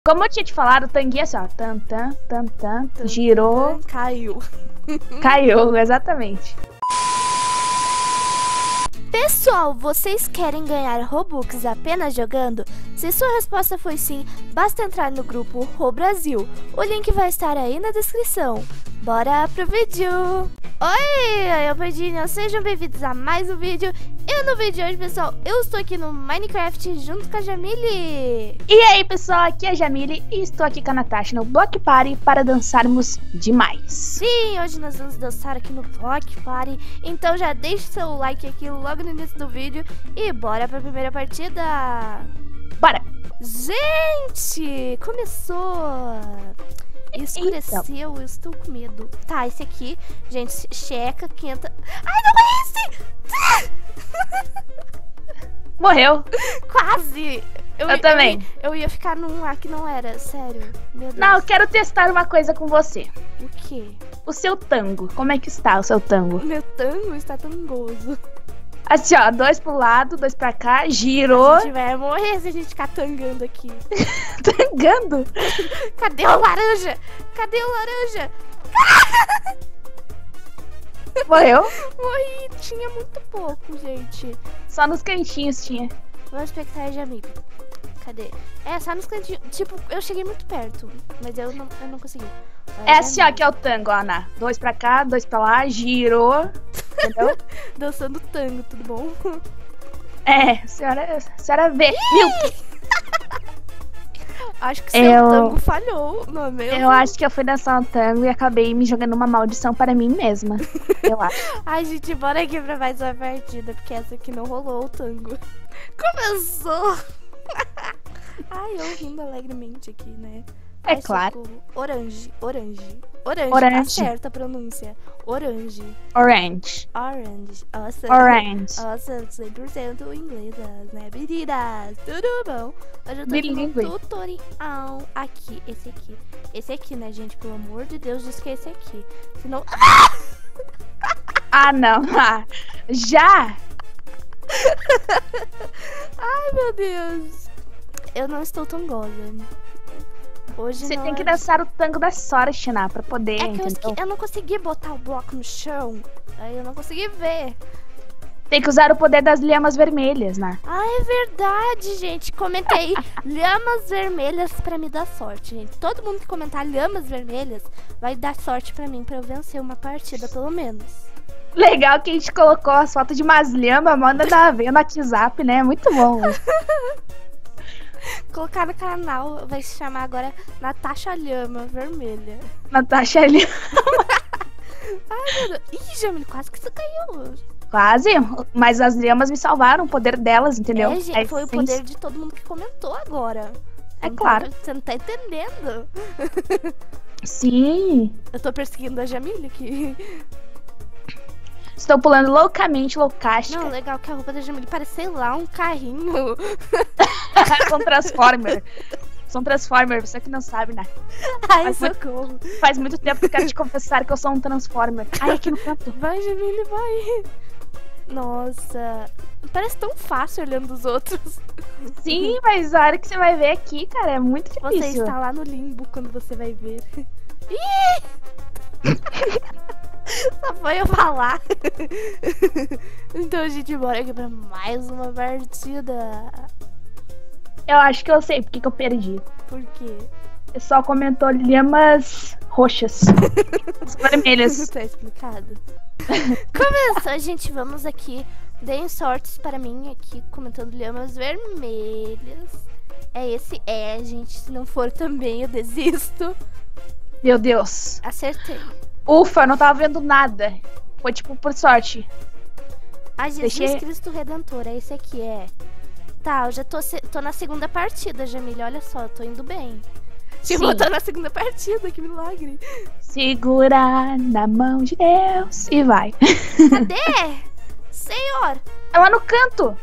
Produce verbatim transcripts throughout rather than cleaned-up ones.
Como eu tinha te falado, o tanguinho assim, ó. Tan, tan, tan, tan, tan, girou. Caiu. Caiu, exatamente. Pessoal, vocês querem ganhar Robux apenas jogando? Se sua resposta foi sim, basta entrar no grupo RoBrasil. O link vai estar aí na descrição. Bora pro vídeo! Oi, eu Pedinho, sejam bem-vindos a mais um vídeo. E no vídeo de hoje, pessoal, eu estou aqui no Minecraft junto com a Jamile. E aí, pessoal, aqui é a Jamile e estou aqui com a Natasha no Block Party para dançarmos demais. Sim, hoje nós vamos dançar aqui no Block Party. Então já deixe seu like aqui logo no início do vídeo e bora pra primeira partida. Bora! Gente, começou! Escureceu, Então. eu estou com medo. Tá, esse aqui, gente, checa, quenta. Ai, não é esse! Morreu. Quase! Eu, ia- também. ia- Eu ia ficar num lá que não era, sério. Meu Deus. Não, eu quero testar uma coisa com você. O quê? O seu tango. Como é que está o seu tango? O meu tango está tangoso. Assim, ó, dois pro lado, dois pra cá, girou. A gente vai morrer se a gente ficar tangando aqui. Tangando. Cadê o laranja? Cadê o laranja? Morreu. Morri, tinha muito pouco, gente. Só nos cantinhos tinha. Vamos espectar a Jamile. Cadê? É, só nos cantinhos. Tipo, eu cheguei muito perto, mas eu não, eu não consegui. É assim, ó, que é o tango, ó, Ana. Dois pra cá, dois pra lá, girou. Entendeu? Dançando tango, tudo bom? É, a senhora, a senhora vê. Viu? Acho que seu Eu- tango falhou, não é mesmo? Eu acho que eu fui dançar um tango e acabei me jogando uma maldição para mim mesma. Eu acho. Ai, gente, bora aqui pra mais uma partida, porque essa aqui não rolou o tango. Começou! Ai, eu rindo alegremente aqui, né? É Ai, claro. socorro. Orange, orange. Orange, Orange. acerta a pronúncia. Orange. Orange. Orange. Nossa. Orange. Nossa, cem por cento inglesas, né? Meninas, tudo bom? Hoje eu tô aqui Bilíngue. no tutorial. Aqui, esse aqui. Esse aqui, né, gente? Pelo amor de Deus, diz que é esse aqui. Senão... Ah, não. Ah, já? Ai, meu Deus. Eu não estou tão goza. Hoje Você não tem que é- dançar o tango da Sortina pra poder, É que eu, entendeu? esque... eu não consegui botar o bloco no chão. Aí eu não consegui ver. Tem que usar o poder das lhamas vermelhas, né? Ah, é verdade, gente. Comentei lhamas vermelhas pra me dar sorte, gente. Todo mundo que comentar lhamas vermelhas vai dar sorte pra mim, pra eu vencer uma partida, pelo menos. Legal que a gente colocou as fotos de umas lhamas, manda da ver no WhatsApp, né? Muito bom. Colocar no canal, vai se chamar agora Natasha Lhama Vermelha. Natasha ali. Ai, meu Deus. Ih, Jamile, quase que você caiu. Quase, mas as lhamas me salvaram, o poder delas, entendeu? É, gente, A foi o essência. poder de todo mundo que comentou agora. É Não claro. tá- Você não tá entendendo. Sim. Eu tô perseguindo a Jamile aqui. Estou pulando loucamente, loucástica. Não, legal que a roupa da Jamile parece, sei lá, um carrinho. São Transformer. São Transformer, você que não sabe, né? Ai, Mas muito- socorro. Faz muito tempo que eu quero te confessar que eu sou um Transformer. Ai, aqui no canto. Vai, Jamile, vai. Nossa, parece tão fácil olhando os outros. Sim, mas a hora que você vai ver aqui, cara, é muito Você difícil. está lá no limbo quando você vai ver. Ih! Só foi eu falar. Então, gente, bora aqui pra mais uma partida. Eu acho que eu sei porque que eu perdi. Por quê? O pessoal comentou lhamas roxas. As vermelhas. Tá explicado. Começou, gente. Vamos aqui. Deem sortes para mim aqui, comentando lhamas vermelhas. É esse? É, gente. Se não for também, eu desisto. Meu Deus. Acertei. Ufa, eu não tava vendo nada. Foi tipo por sorte. Ah, Jesus Deixei- Cristo Redentor. É esse aqui, é. Tá, eu já tô, se- tô na segunda partida, Jamile. Olha só, eu tô indo bem. Tipo, Sim. eu tô na segunda partida, que milagre. Segura na mão de Deus e vai. Cadê? Senhor! É lá no canto.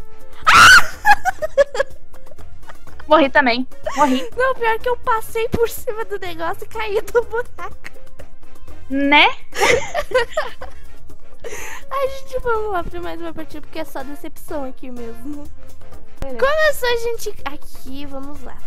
Morri também. Morri. Não, pior que eu passei por cima do negócio e caí do buraco. Né? Ai, gente, vamos lá pra mais uma partida, porque é só decepção aqui mesmo. Começou, gente. Aqui, vamos lá.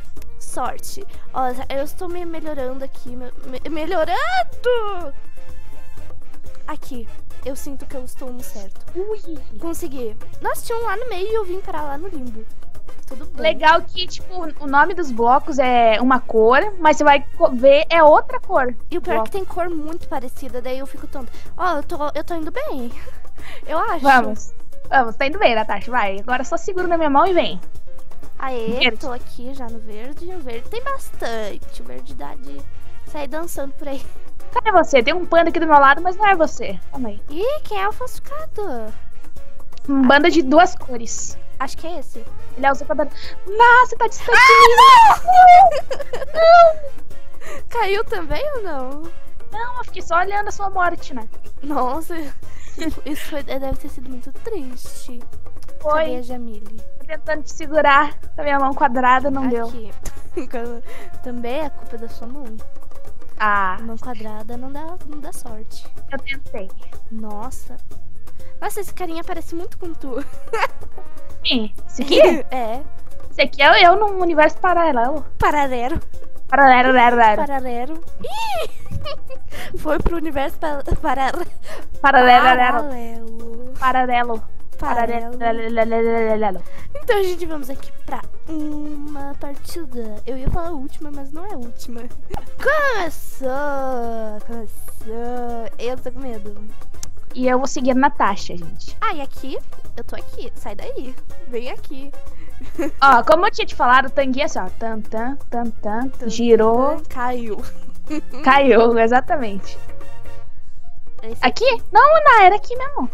sorte. Ó, eu estou me melhorando aqui. Me, me, melhorando! Aqui. Eu sinto que eu estou no certo. Ui. Consegui. Nossa, tinha um lá no meio e eu vim parar lá no limbo. Tudo bem. Legal que, tipo, o nome dos blocos é uma cor, mas você vai ver é outra cor. E o pior é que tem cor muito parecida, daí eu fico tonta. Ó, eu tô, eu tô indo bem. Eu acho. Vamos. Vamos, tá indo bem, Natasha, vai. Agora só segura na minha mão e vem. Aê, Verde. tô aqui já no verde. O verde tem bastante. O verde dá de sair dançando por aí. Cadê você? Tem um panda aqui do meu lado, mas não é você. Calma aí. Ih, quem é o falsificado? Um banda de duas cores. Acho que é esse. Ele é o usurpador. Nossa, tá distante de mim. Não! Caiu também ou não? Não, eu fiquei só olhando a sua morte, né? Nossa, isso foi, deve ter sido muito triste. Foi. Cadê a Jamile? Tô tentando te segurar com a minha mão quadrada, não deu. Aqui. Também é culpa da sua mão. Ah, Mão quadrada não dá, não dá sorte. eu tentei. Nossa. Nossa, esse carinha parece muito com tu. Sim, esse aqui? É. Esse aqui é eu num universo paralelo. Paralelo. Paralelo, paralelo. Paralelo. Ih! Foi pro universo pa paralelo. Paralelo, Paralelo. paralelo. Paralelo. Paralelo. Então, gente, vamos aqui pra uma partida. Eu ia falar última, mas não é última. Começou! Começou! Eu tô com medo. E eu vou seguir a Natasha, gente. Ah, e aqui? Eu tô aqui. Sai daí. Vem aqui. Ó, como eu tinha te falado, o tanguinho é assim, ó. Tan, tan, tan, tan, girou, Caiu. caiu, exatamente. Esse Aqui? Não, não, era aqui mesmo.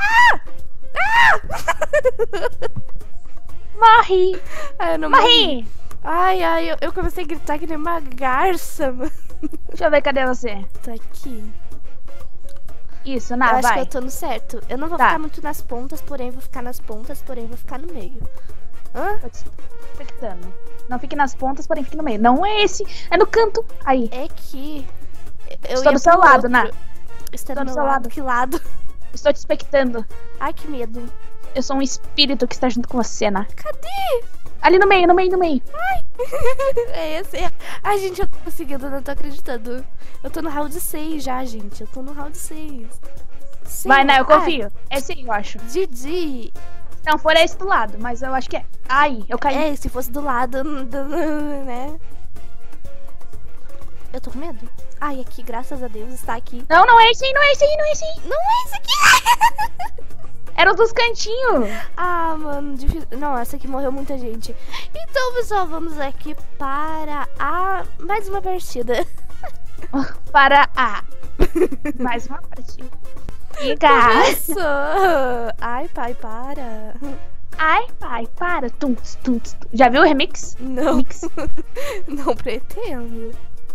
Morre! Ah, eu não morri. Morri! Ai, ai, eu, eu comecei a gritar que nem uma garça, mano. Deixa eu ver, cadê você? Tô aqui. Isso, eu na, acho vai. que eu tô no certo. Eu não vou Tá. ficar muito nas pontas, porém vou ficar nas pontas, porém vou ficar no meio. Hã? Tô te expectando. Não fique nas pontas, porém fique no meio. Não é esse, é no canto. Aí. É que... Eu Estou ia do seu pro lado, outro. Ná. Está Estou do do meu seu lado. lado. Que lado? Estou te expectando. Ai, que medo. Eu sou um espírito que está junto com você, Ná. Cadê? Ali no meio, no meio, no meio. É esse. é- Ai, gente, eu tô conseguindo, não tô acreditando. Eu tô no round seis já, gente. Eu tô no round seis. Sim. Vai, Ná, eu Ah, confio. Esse aí, eu acho. G G. Se não for, é esse do lado, mas eu acho que é. Ai, eu caí. É, se fosse do lado, do- né? Eu tô com medo. Ai, aqui, graças a Deus, está aqui. Não, não é esse aí, não é esse aí, não é esse aí. Não é esse aqui! Era os dos cantinhos. Ah, mano, difícil. Não, essa aqui morreu muita gente. Então, pessoal, vamos aqui para a... mais uma partida. Para a. Mais uma partida. Fica. Começou! Ai, pai, para. Ai, pai, para. Tum, tum, tum. Já viu o remix? Não, Mix. não pretendo.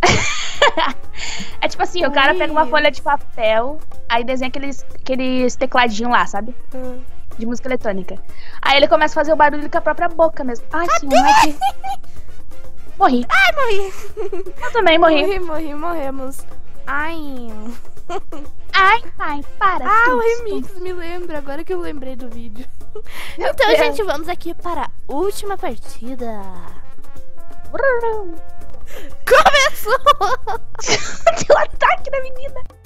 É tipo assim, o cara Ui. pega uma folha de papel, aí desenha aqueles, aqueles tecladinhos lá, sabe? Ah. De música eletrônica. Aí ele começa a fazer o barulho com a própria boca mesmo. Ai, senhor, ai, que... Morri. Ai, morri! Eu também morri. Morri, morri, morremos. Ai. Ai, pai, para. Ah, Tum, o tum. remix me lembra, agora que eu lembrei do vídeo. Então, Deus. gente, vamos aqui para a última partida. Brrr. Começou! Deu ataque na menina.